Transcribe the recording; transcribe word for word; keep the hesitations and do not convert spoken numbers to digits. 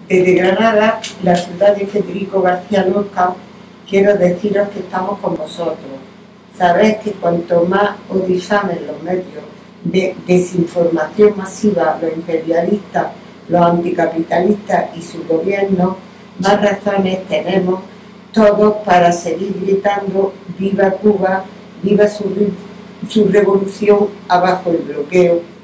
Desde Granada, la ciudad de Federico García Lorca, quiero deciros que estamos con vosotros. Sabéis que cuanto más os difamen los medios de desinformación masiva, los imperialistas, los anticapitalistas y sus gobiernos, más razones tenemos todos para seguir gritando ¡viva Cuba! ¡Viva su, su revolución! ¡Abajo el bloqueo!